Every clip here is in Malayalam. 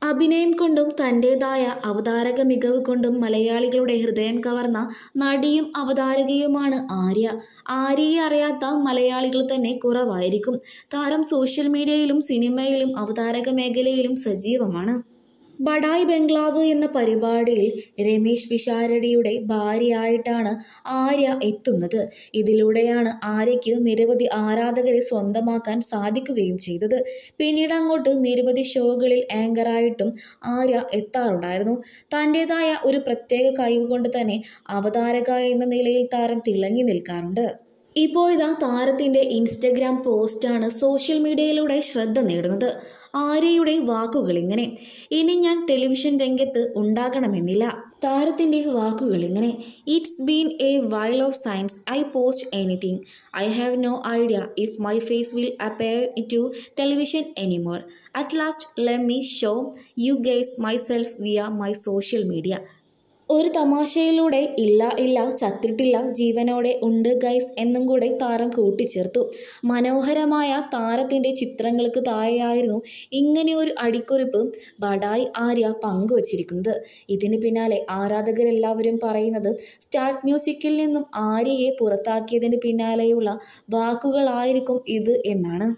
അഭിനയം കൊണ്ടും തൻ്റെതായ അവതാരക മികവ് കൊണ്ടും മലയാളികളുടെ ഹൃദയം കവർന്ന നടിയും അവതാരകയുമാണ് ആര്യ. ആര്യയെ അറിയാത്ത മലയാളികൾ തന്നെ കുറവായിരിക്കും. താരം സോഷ്യൽ മീഡിയയിലും സിനിമയിലും അവതാരക മേഖലയിലും സജീവമാണ്. ബഡായി ബംഗ്ലാവ് എന്ന പരിപാടിയിൽ രമേശ് പിഷാരടിയുടെ ഭാര്യയായിട്ടാണ് ആര്യ എത്തുന്നത്. ഇതിലൂടെയാണ് ആര്യയ്ക്ക് നിരവധി ആരാധകരെ സ്വന്തമാക്കാൻ സാധിക്കുകയും ചെയ്തത്. പിന്നീട് അങ്ങോട്ട് നിരവധി ഷോകളിൽ ആങ്കറായിട്ടും ആര്യ എത്താറുണ്ടായിരുന്നു. തൻ്റെതായ ഒരു പ്രത്യേക കഴിവ് കൊണ്ട് തന്നെ അവതാരക എന്ന നിലയിൽ താരം തിളങ്ങി നിൽക്കാറുണ്ട്. ഇപ്പോഴിതാ താരത്തിൻ്റെ ഇൻസ്റ്റഗ്രാം പോസ്റ്റാണ് സോഷ്യൽ മീഡിയയിലൂടെ ശ്രദ്ധ നേടുന്നത്. ആര്യയുടെ വാക്കുകളിങ്ങനെ: ഇനി ഞാൻ ടെലിവിഷൻ രംഗത്ത് ഉണ്ടാകണമെന്നില്ല. താരത്തിൻ്റെ വാക്കുകളിങ്ങനെ: it's been a while of science I post anything. I have no idea if my face will appear to television anymore. At last let me show you guys myself via my social media. ഒരു തമാശയിലൂടെ ഇല്ല ചത്തിട്ടില്ല, ജീവനോടെ ഉണ്ട് ഗൈസ് എന്നും കൂടെ താരം കൂട്ടിച്ചേർത്തു. മനോഹരമായ താരത്തിൻ്റെ ചിത്രങ്ങൾക്ക് താഴെയായിരുന്നു ഇങ്ങനെ ഒരു അടിക്കുറിപ്പ് ബഡായി ആര്യ പങ്കുവച്ചിരിക്കുന്നത്. ഇതിന് പിന്നാലെ ആരാധകരെല്ലാവരും പറയുന്നത് സ്റ്റാർട്ട് മ്യൂസിക്കിൽ നിന്നും ആര്യയെ പുറത്താക്കിയതിന് പിന്നാലെയുള്ള വാക്കുകളായിരിക്കും ഇത് എന്നാണ്.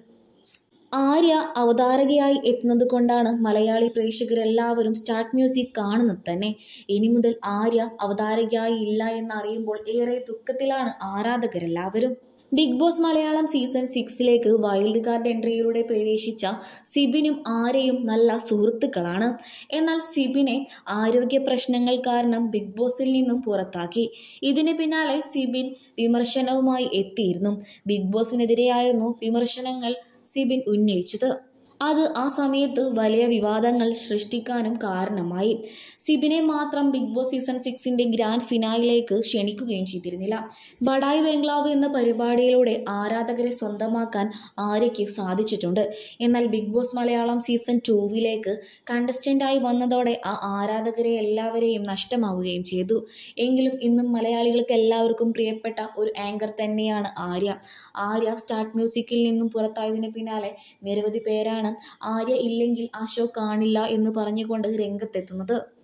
ആര്യ അവതാരകയായി എത്തുന്നത് കൊണ്ടാണ് മലയാളി പ്രേക്ഷകരെല്ലാവരും സ്റ്റാർട്ട് മ്യൂസിക് കാണുന്നത് തന്നെ. ഇനി മുതൽ ആര്യ അവതാരകയായി ഇല്ല എന്നറിയുമ്പോൾ ഏറെ ദുഃഖത്തിലാണ് ആരാധകരെല്ലാവരും. Big boss Malayalam season 6 wild card എൻട്രിയിലൂടെ പ്രവേശിച്ച സിബിനും ആര്യയും നല്ല സുഹൃത്തുക്കളാണ്. എന്നാൽ സിബിനെ ആരോഗ്യ പ്രശ്നങ്ങൾ കാരണം ബിഗ് ബോസിൽ നിന്നും പുറത്താക്കി. ഇതിന് പിന്നാലെ സിബിൻ വിമർശനവുമായി എത്തിയിരുന്നു. ബിഗ് ബോസിനെതിരെയായിരുന്നു വിമർശനങ്ങൾ സിബിൻ ഉന്നയിച്ചത്. അത് ആ സമയത്ത് വലിയ വിവാദങ്ങൾ സൃഷ്ടിക്കാനും കാരണമായി. സിബിനെ മാത്രം ബിഗ് ബോസ് സീസൺ 6 ഗ്രാൻഡ് ഫിനാലിലേക്ക് ക്ഷണിക്കുകയും ചെയ്തിരുന്നില്ല. ബഡായി ബംഗ്ലാവ് എന്ന പരിപാടിയിലൂടെ ആരാധകരെ സ്വന്തമാക്കാൻ ആര്യയ്ക്ക് സാധിച്ചിട്ടുണ്ട്. എന്നാൽ ബിഗ് ബോസ് മലയാളം സീസൺ 2 കണ്ടസ്റ്റൻ്റായി വന്നതോടെ ആ ആരാധകരെ എല്ലാവരെയും നഷ്ടമാവുകയും ചെയ്തു. എങ്കിലും ഇന്നും മലയാളികൾക്ക് എല്ലാവർക്കും പ്രിയപ്പെട്ട ഒരു ആങ്കർ തന്നെയാണ് ആര്യ. ആര്യ സ്റ്റാർട്ട് മ്യൂസിക്കിൽ നിന്നും പുറത്തായതിന് പിന്നാലെ നിരവധി പേരാണ് ആര്യ ഇല്ലെങ്കിൽ ആ ഷോ കാണില്ല എന്ന് പറഞ്ഞുകൊണ്ട് രംഗത്തെത്തുന്നത്.